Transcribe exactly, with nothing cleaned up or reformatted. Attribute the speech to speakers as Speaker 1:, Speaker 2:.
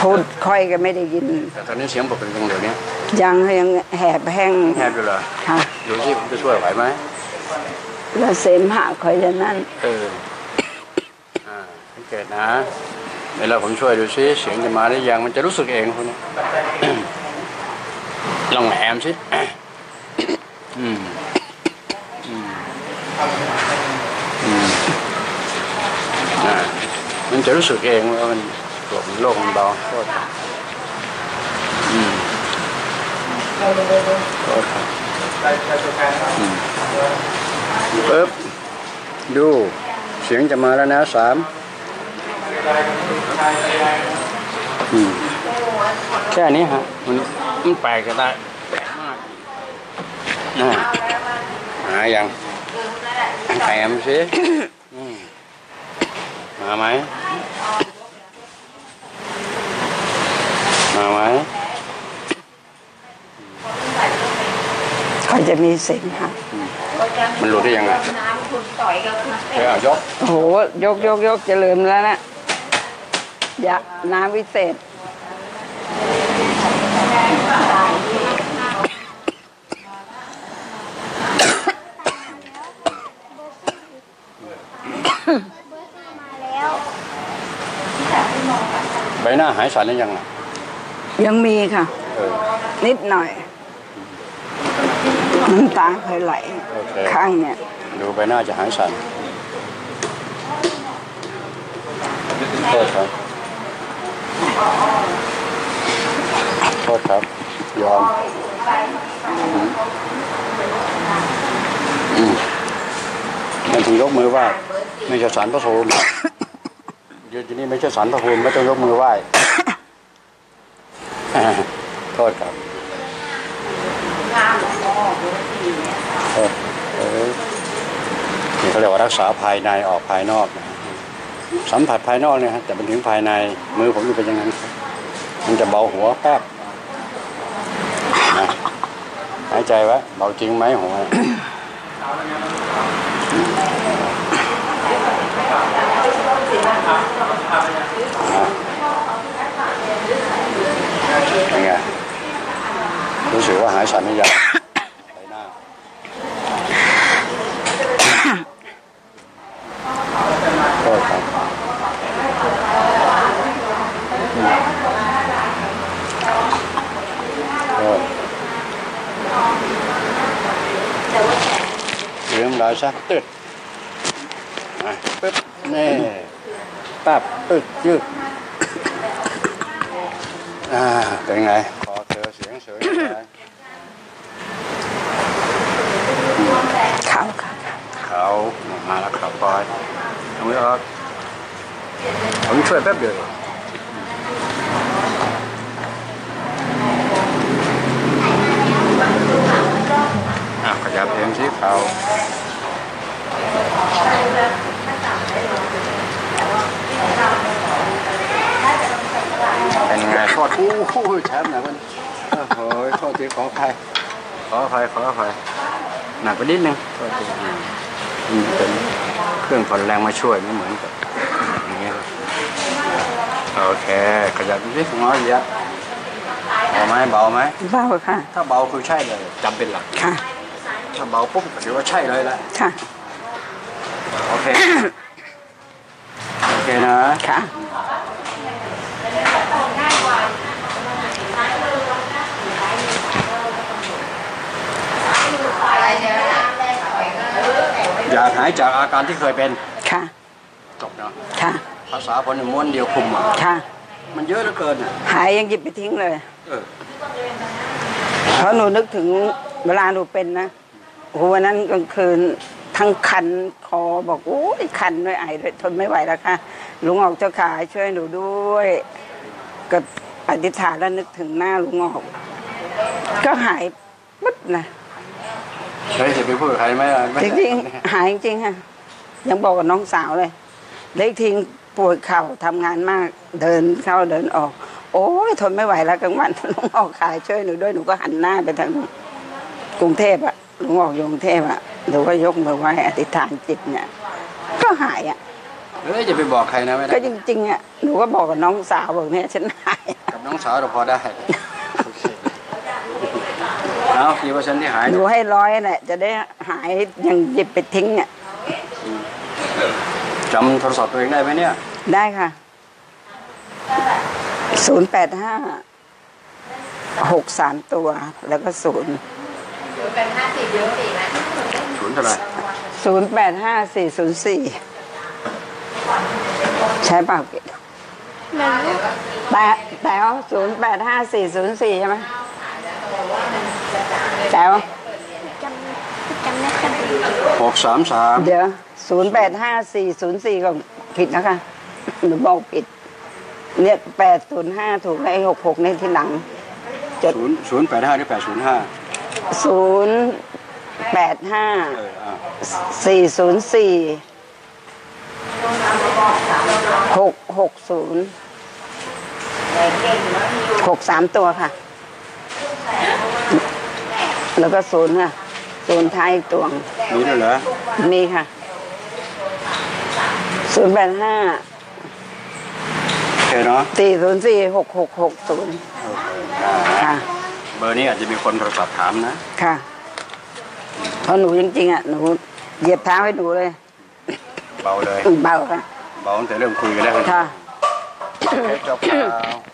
Speaker 1: พูดค่อยก็ไม่ได้ยิน
Speaker 2: แต่ตอนนี้เสียงปกติตรงเดี๋ยวนี้
Speaker 1: ยังยังแหบแห้ง
Speaker 2: แหบอยู่เหรอ
Speaker 1: ค่ะ
Speaker 2: ดูสิผมจะช่วยไหวไหม
Speaker 1: แล้วเสมหะคอยจะนั่น
Speaker 2: เอออ่าสังเกตนะเวลาผมช่วยดูซิเสียงจะมาหรือยังมันจะรู้สึกเองคุณลองแหมสิอืมอืมอืมอ่ามันจะรู้สึกเองว่ามันปวดมันโล่งมันเบาโทษครับอืมโทษครับอืมปึ๊บดูเสียงจะมาแล้วนะสามอืมแค่นี้ฮะมันมันแปลกก็ได้แปลกมากนะหายังแถมสิมาไหมมาไหม
Speaker 1: เขาจะมีเสียงค่ะ
Speaker 2: มันหลุดได้ยังไงเดี๋ยวยก
Speaker 1: โอ้โหยกยกยกจะลืมแล้วนะยาน้ำวิเศษ
Speaker 2: ใบหน้าหายสั่นหรือยัง
Speaker 1: ยังมีค่ะนิดหน่อยน้ำตาเคยไหลข้างเนี่ย
Speaker 2: ดูใบหน้าจะหายสั่นโทษครับโทษครับยอมอืมมันถึงยกมือไหว้ไม่ใช่สารพระภูมิยืนที่นี่ไม่ใช่สารพระภูมิไม่ต้องยกมือไหว้โทษครับโทษเออนี่เขาเรียกว่ารักษาภายในออกภายนอกนะสัมผัสภายนอกเนี่ยฮะแต่เป็นถึงภายในมือผมอยู่เป็นอย่างนั้นมันจะเบาหัวแป๊บนะหายใจไว้เบาจริงไหมหัวเป็นไงรู้สึกว่าหายสั่นหรือยังใบหน้าโทษครับโทษเรื่องราวสักตึ๊ดปึ๊บนี่ปั๊บปึ๊ดยืดอ่าเป็นไงขอเจอเสียงเสย
Speaker 1: เขาค่ะ
Speaker 2: เขามาแล้วครับปอยทำไมออกผมช่วยแป๊บเดียวอ่ะขยับเองสิเขาเป็นไงโทษอู้หูแชมป์หนักมันโอ้ยโทษทีขออภัยขออภัยขออภัยหนักไปนิดนึงโทษทีอืมเป็นเครื่องผ่อนแรงมาช่วยไม่เหมือนกับอย่างเงี้ยโอเคขยับนิดน้อยเยอะเบาไหมเบาไหม
Speaker 1: เบาค่ะ
Speaker 2: ถ้าเบาคือใช่เลยจำเป็นหลัก
Speaker 1: ค่ะ
Speaker 2: ถ้าเบาปุ๊บถือว่าใช่เลยละ
Speaker 1: ค่ะ
Speaker 2: โอเคโอเคนะ
Speaker 1: ค่ะ
Speaker 2: อยากหายจากอาการที่เคยเป็น
Speaker 1: ค่ะ
Speaker 2: จบเนาะ
Speaker 1: ค่ะ
Speaker 2: ภาษาคนม้วนเดียวคุมอ่ะ
Speaker 1: ค่ะ
Speaker 2: มันเยอะเหลือเกินอ่ะ
Speaker 1: หายยังหยิบไปทิ้งเลย
Speaker 2: เออ
Speaker 1: เพราะหนูนึกถึงเวลาหนูเป็นนะโอ้วันนั้นกลางคืนทั้งคันคอบอกโอ้ยคันด้วยไอด้วยทนไม่ไหวแล้วค่ะลุงออกเจ้าขาช่วยหนูด้วยก็อธิษฐานแล้วนึกถึงหน้าลุงออกก็หายปึ๊บนะ
Speaker 2: เฮ้ยจะไปพูดกับใครไหม
Speaker 1: จริงๆหายจริงค่ะยังบอกกับน้องสาวเลยเล็กทิ้งปวดเข่าทำงานมากเดินเข้าเดินออกโอ้ยทนไม่ไหวแล้วกลางวันลุงออกขายช่วยหนูด้วยหนูก็หันหน้าไปทางกรุงเทพอะลุงออกอยู่กรุงเทพอะหนูก็ยกมือไหว้อธิษฐานจิตเนี่ยก็หายอะ
Speaker 2: เอ้ยจะไปบอกใครนะไม่ได้
Speaker 1: ก็จริงๆอ่ะหนูก็บอกกับน้องสาวบอกเนี่ยฉันหาย
Speaker 2: กับน้องสาวเราพอได้โอเคเอากี่เปอร์เซ็นต์ที่หาย
Speaker 1: หนูให้ร้อยแหละจะได้หายอย่างหยิบไปทิ้งเนี่ย
Speaker 2: จำโทรศัพท์ตัวเองได้ไหมเนี่ย
Speaker 1: ได้ค่ะศูนย์แปดห้าหกสามตัวแล้วก็ศูนย์
Speaker 2: ศูนย์เท่าไหร่
Speaker 1: ศูนย์แปดห้าสี่ศูนย์สี่ใช่เปล่าแต่แต่ว่าศูนย์แปดห้าสี่ศูนย์สี่ใช่ไหมแต่ว่า
Speaker 3: จำจำไม่ค่อยได้
Speaker 2: หกสามสาม
Speaker 1: เดี๋ยวศูนย์แปดห้าสี่ศูนย์สี่ก็ผิดนะคะหนูบอกผิดเนี่ยแปดศูนย์ห้าถูกไอ้หกหกในที่หลังจด
Speaker 2: ศูนย์ศูนย์แปดห้าหรือแปดศูนย์ห้า
Speaker 1: ศูนย์แปดห้า
Speaker 2: เอออ่า
Speaker 1: สี่ศูนย์สี่หกหกศูนย์หกสามตัวค่ะ แล้วก็ศูนย์ค่ะศูนย์ท้ายอีกตัว
Speaker 2: มีด้วยเหรอ
Speaker 1: มีค่ะศูนย์แปดห้า
Speaker 2: โอเคเนาะ
Speaker 1: สี่ศูนย์สี่หกหกหกศูนย์
Speaker 2: โอเคอ่า
Speaker 1: ค่ะ
Speaker 2: เบอร์นี้อาจจะมีคนโทรศัพท์ถามนะ
Speaker 1: ค่ะเพราะหนูจริงๆอ่ะหนูเหยียบเท้าให้หนูเลย
Speaker 2: เบาเลย
Speaker 1: เบาค่ะ
Speaker 2: เบาตั้งแต่เริ่มคุยกันแล้ว
Speaker 1: ค่ะ
Speaker 2: เทปจบข่าว